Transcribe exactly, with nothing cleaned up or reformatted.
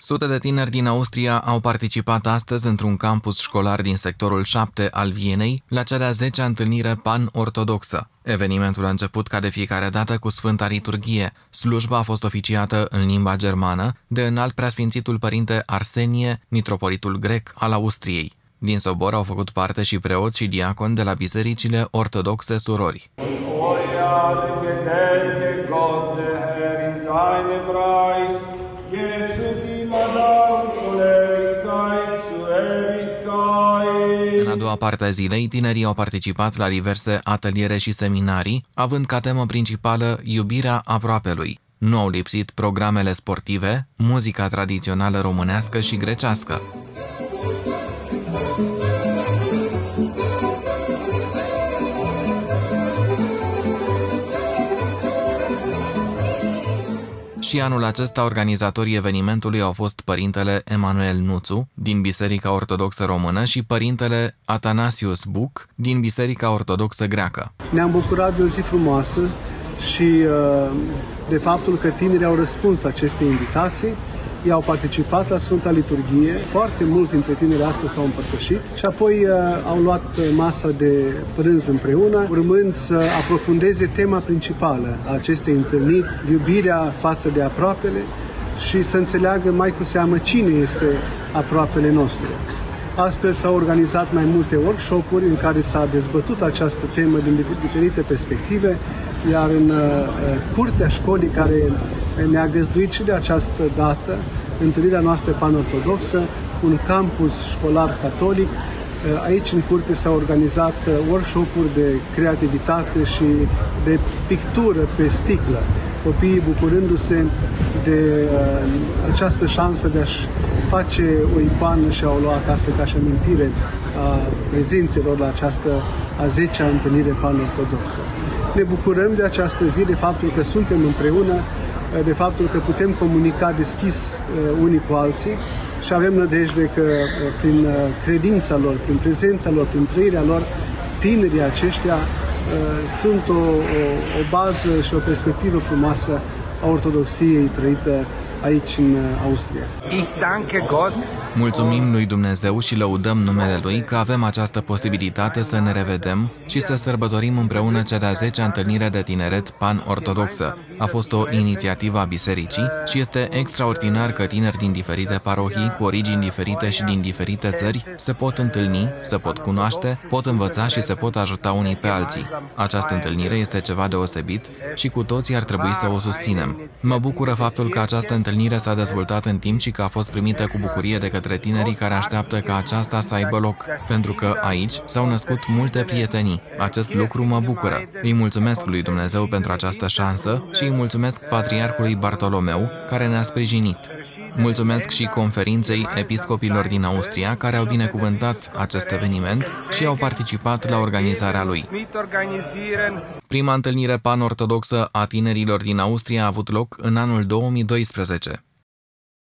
Sute de tineri din Austria au participat astăzi într-un campus școlar din sectorul șapte al Vienei la cea de-a zecea întâlnire pan-ortodoxă. Evenimentul a început ca de fiecare dată cu Sfânta Liturghie. Slujba a fost oficiată în limba germană de înalt preasfințitul părinte Arsenie, mitropolitul grec al Austriei. Din sobor au făcut parte și preoți și diaconi de la bisericile ortodoxe surori. În a doua parte a zilei, tinerii au participat la diverse ateliere și seminarii, având ca temă principală iubirea aproapelui. Nu au lipsit programele sportive, muzica tradițională românească și grecească. Și anul acesta organizatorii evenimentului au fost părintele Emanuel Nuțu din Biserica Ortodoxă Română și părintele Atanasius Buc din Biserica Ortodoxă Greacă. Ne-am bucurat de o zi frumoasă și de faptul că tinerii au răspuns acestei invitații. Ei au participat la Sfânta Liturghie, foarte mulți dintre tineri astăzi s-au împărtășit și apoi uh, au luat masa de prânz împreună, urmând să aprofundeze tema principală a acestei întâlniri, iubirea față de aproapele și să înțeleagă mai cu seamă cine este aproapele nostru. Astăzi s-au organizat mai multe workshop-uri în care s-a dezbătut această temă din diferite perspective, iar în uh, curtea școlii care ne-a găzduit și de această dată, întâlnirea noastră pan-ortodoxă, un campus școlar catolic. Aici în curte s-au organizat workshop-uri de creativitate și de pictură pe sticlă. Copiii bucurându-se de uh, această șansă de a-și face o icoană și a o lua acasă ca și amintire a prezențelor la această a zecea întâlnire pan-ortodoxă. Ne bucurăm de această zi, de faptul că suntem împreună, de faptul că putem comunica deschis unii cu alții și avem nădejde că prin credința lor, prin prezența lor, prin trăirea lor, tinerii aceștia sunt o, o, o bază și o perspectivă frumoasă a ortodoxiei trăită aici în Austria. Mulțumim lui Dumnezeu și lăudăm numele Lui că avem această posibilitate să ne revedem și să sărbătorim împreună cea de-a zecea întâlnire de tineret pan-ortodoxă. A fost o inițiativă a bisericii și este extraordinar că tineri din diferite parohii, cu origini diferite și din diferite țări, se pot întâlni, se pot cunoaște, pot învăța și se pot ajuta unii pe alții. Această întâlnire este ceva deosebit și cu toții ar trebui să o susținem. Mă bucură faptul că această întâlnire s-a dezvoltat în timp și că a fost primită cu bucurie de către tinerii care așteaptă ca aceasta să aibă loc, pentru că aici s-au născut multe prietenii. Acest lucru mă bucură. Îi mulțumesc lui Dumnezeu pentru această șansă și îi mulțumesc Patriarhului Bartolomeu, care ne-a sprijinit. Mulțumesc și conferinței episcopilor din Austria, care au binecuvântat acest eveniment și au participat la organizarea lui. Prima întâlnire pan-ortodoxă a tinerilor din Austria a avut loc în anul două mii doisprezece.